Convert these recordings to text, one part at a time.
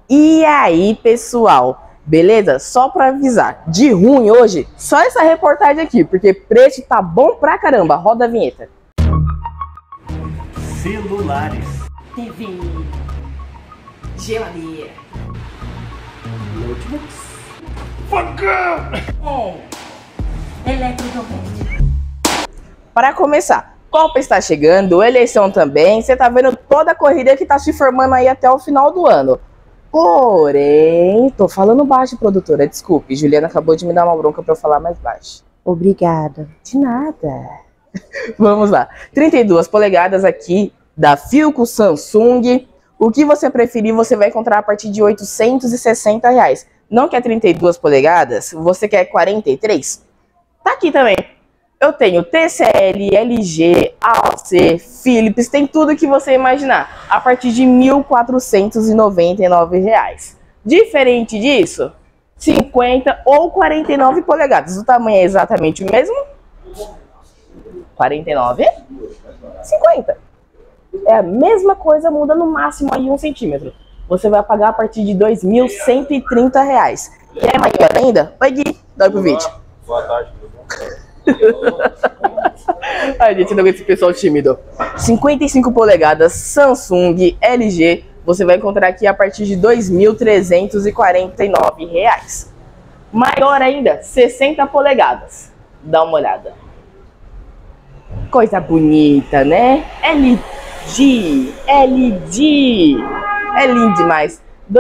E aí, pessoal, beleza? Só pra avisar, de ruim hoje, só essa reportagem aqui, porque preço tá bom pra caramba. Roda a vinheta. Celulares, TV, geladeira, notebooks, eletrodoméstico. Para começar, Copa está chegando, eleição também, você tá vendo toda a corrida que tá se formando aí até o final do ano. Porém, tô falando baixo, produtora, desculpe, Juliana acabou de me dar uma bronca pra eu falar mais baixo. Obrigada. De nada. Vamos lá, 32 polegadas aqui da Philco Samsung. O que você preferir, você vai encontrar a partir de R$860. Não quer 32 polegadas? Você quer 43? Tá aqui também. Eu tenho TCL, LG, AOC, Philips, tem tudo que você imaginar, a partir de R$1.499. Diferente disso, 50 ou 49 polegadas. O tamanho é exatamente o mesmo? 49? 50. É a mesma coisa, muda no máximo aí 1 centímetro. Você vai pagar a partir de R$2.130. Quer maior ainda? Oi, Gui, dá pro vídeo. Boa tarde, tudo bom? Ai, gente, não aguento esse pessoal tímido. 55 polegadas, Samsung, LG, você vai encontrar aqui a partir de R$2.349. Maior ainda, 60 polegadas. Dá uma olhada. Coisa bonita, né? LG. É lindo demais.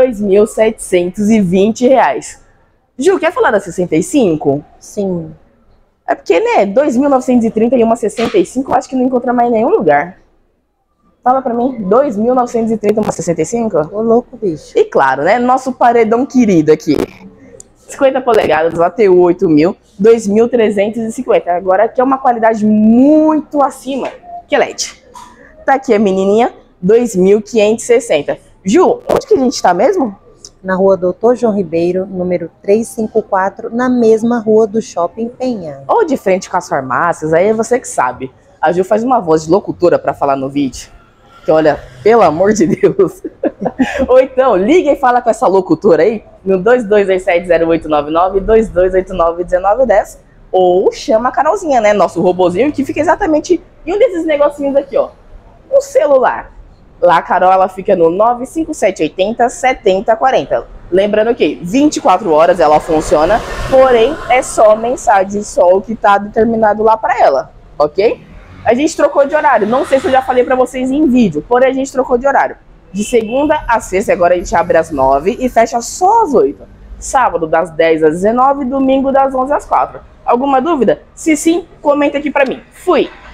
R$2.720. Ju, quer falar da 65? Sim. É porque, né, 2.930 e uma 65, eu acho que não encontra mais em nenhum lugar. Fala pra mim, 2.930 e uma 65? Ô louco, bicho. E claro, né, nosso paredão querido aqui. 50 polegadas, ATU 8000, 2.350. Agora aqui é uma qualidade muito acima que é LED. Tá aqui a menininha, 2.560. Ju, onde que a gente tá mesmo? Na rua Doutor João Ribeiro, número 354, na mesma rua do Shopping Penha. Ou de frente com as farmácias, aí é você que sabe. A Ju faz uma voz de locutora pra falar no vídeo. Que olha, pelo amor de Deus. Ou então, liga e fala com essa locutora aí no 22270899, 22891910. Ou chama a Carolzinha, né? Nosso robozinho que fica exatamente em um desses negocinhos aqui, ó. Um celular. Lá a Carol, ela fica no 95780-7040. Lembrando que 24 horas ela funciona, porém é só mensagem, só o que tá determinado lá pra ela, ok? A gente trocou de horário, não sei se eu já falei pra vocês em vídeo, porém a gente trocou de horário. De segunda a sexta, agora a gente abre às 9 e fecha só às 8. Sábado das 10 às 19, domingo das 11 às 4. Alguma dúvida? Se sim, comenta aqui pra mim. Fui!